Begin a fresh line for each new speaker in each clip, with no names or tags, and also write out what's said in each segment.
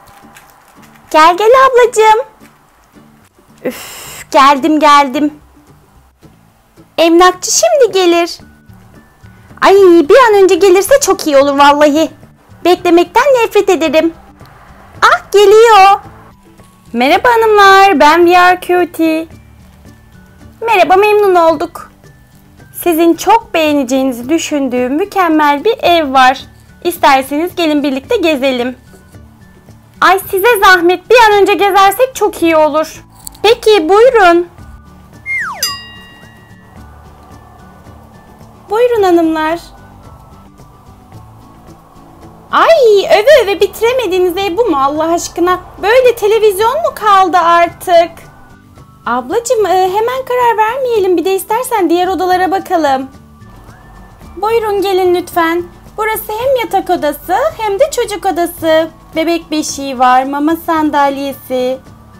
Gel gel ablacığım. Üf, geldim. Emlakçı şimdi gelir. Ay, bir an önce gelirse çok iyi olur vallahi. Beklemekten nefret ederim. Ah, geliyor. Merhaba hanımlar, ben VR Cutie. Merhaba, memnun olduk. Sizin çok beğeneceğinizi düşündüğüm mükemmel bir ev var. İsterseniz gelin birlikte gezelim. Ay, size zahmet, bir an önce gezersek çok iyi olur. Peki, buyurun. Buyurun hanımlar. Ay, öve bitiremediğiniz ev bu mu Allah aşkına? Böyle televizyon mu kaldı artık? Ablacığım, hemen karar vermeyelim. Bir de istersen diğer odalara bakalım. Buyurun gelin lütfen. Burası hem yatak odası hem de çocuk odası. Bebek beşiği var, mama sandalyesi.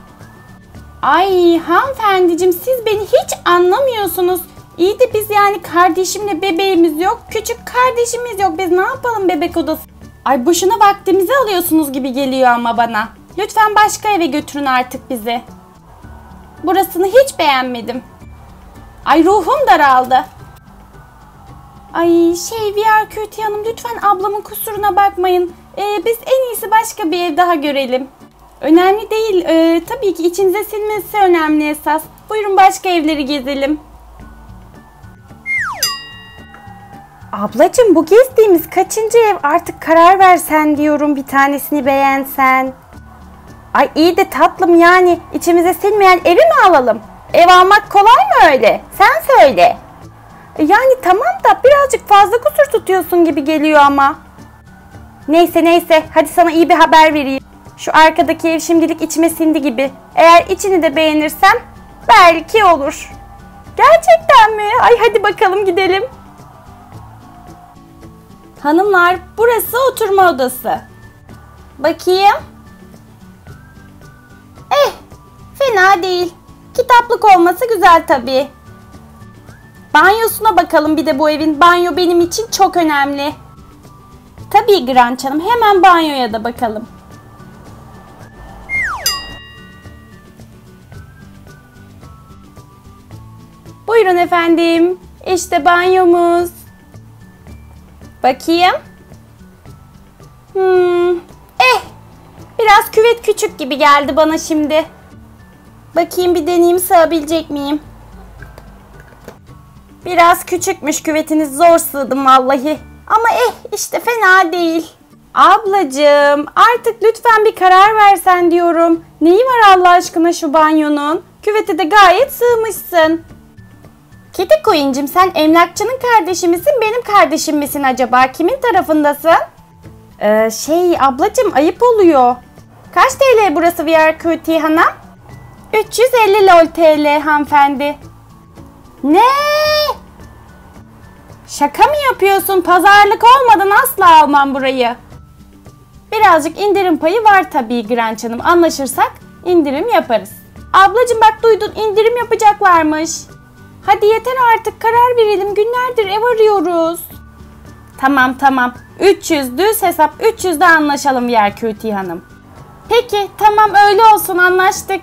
Ay hanımefendiciğim, siz beni hiç anlamıyorsunuz. İyi de biz yani kardeşimle bebeğimiz yok. Küçük kardeşimiz yok. Biz ne yapalım bebek odası? Ay boşuna vaktimizi alıyorsunuz gibi geliyor ama bana. Lütfen başka eve götürün artık bizi. Burasını hiç beğenmedim. Ay ruhum daraldı. Ay VR Cutie Hanım, lütfen ablamın kusuruna bakmayın. Biz en iyisi başka bir ev daha görelim. Önemli değil. Tabii ki içinize sinmesi önemli esas. Buyurun başka evleri gezelim. Ablacığım, bu gezdiğimiz kaçıncı ev? Artık karar versen diyorum, bir tanesini beğensen. Ay iyi de tatlım, yani içimize sinmeyen evi mi alalım? Ev almak kolay mı öyle? Sen söyle. Yani tamam da birazcık fazla kusur tutuyorsun gibi geliyor ama. Neyse hadi sana iyi bir haber vereyim. Şu arkadaki ev şimdilik içime sindi gibi. Eğer içini de beğenirsem belki olur. Gerçekten mi? Ay hadi bakalım gidelim. Hanımlar, burası oturma odası. Bakayım. Fena değil. Kitaplık olması güzel tabii. Banyosuna bakalım bir de bu evin. Banyo benim için çok önemli. Tabii Granç Hanım, hemen banyoya da bakalım. Buyurun efendim. İşte banyomuz. Bakayım. Biraz küvet küçük gibi geldi bana şimdi. Bakayım, bir deneyeyim, sığabilecek miyim? Biraz küçükmüş küvetiniz, zor sığdım vallahi. Ama işte fena değil. Ablacığım, artık lütfen bir karar versen diyorum. Neyi var Allah aşkına şu banyonun? Küvete de gayet sığmışsın. Kitty Queen'cim, sen emlakçının kardeşi misin, benim kardeşim misin acaba? Kimin tarafındasın? Ablacığım, ayıp oluyor. Kaç TL burası VR Cutie Hanım? 350 LOL TL hanımefendi. Ne? Şaka mı yapıyorsun? Pazarlık olmadan asla almam burayı. Birazcık indirim payı var tabii Granç Hanım. Anlaşırsak indirim yaparız. Ablacığım bak, duydun, indirim yapacaklarmış. Hadi yeter artık, karar verelim. Günlerdir ev arıyoruz. Tamam. 300 düz hesap, 300'de anlaşalım VR Cutie Hanım. Peki tamam, öyle olsun, anlaştık.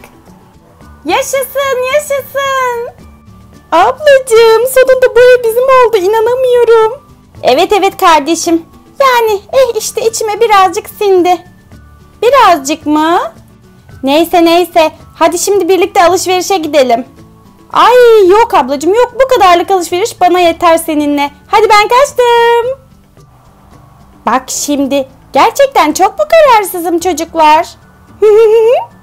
Yaşasın. Ablacığım, sonunda bu ev bizim oldu, inanamıyorum. Evet kardeşim. Yani işte içime birazcık sindi. Birazcık mı? Neyse. Hadi şimdi birlikte alışverişe gidelim. Ay yok ablacığım, yok, bu kadarlık alışveriş bana yeter seninle. Hadi ben kaçtım. Bak şimdi gerçekten çok mu kararsızım çocuklar?